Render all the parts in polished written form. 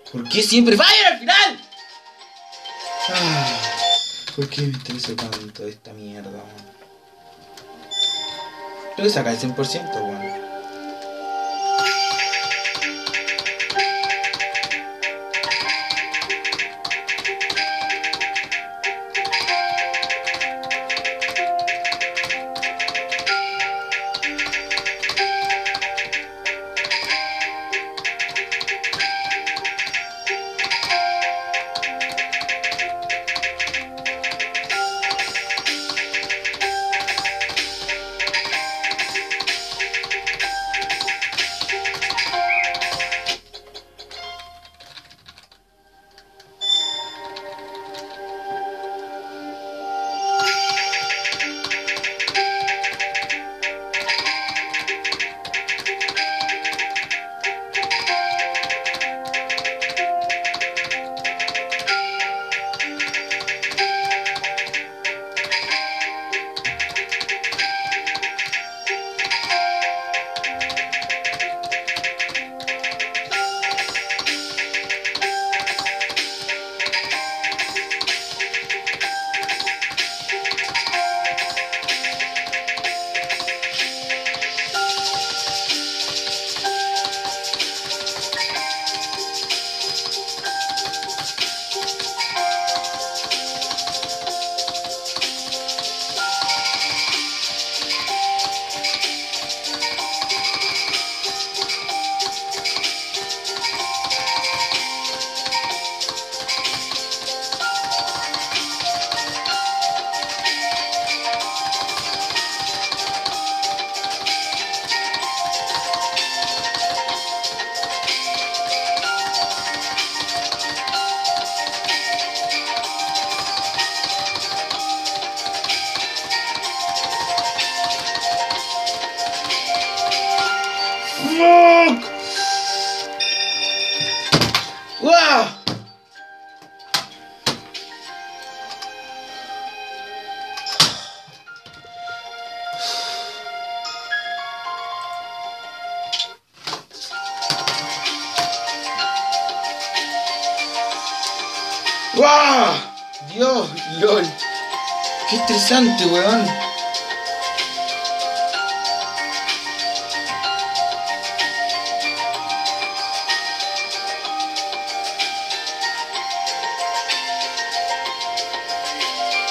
¿Por qué siempre fallan al final? ¿Por qué me estresa tanto esta mierda, weón? Tengo que sacar el 100%, weón. ¡Fuck! ¡Wow! ¡Wow! Dios, LOL. Qué estresante, weón.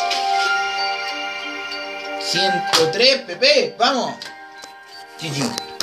¡103 PP! ¡Vamos! GG.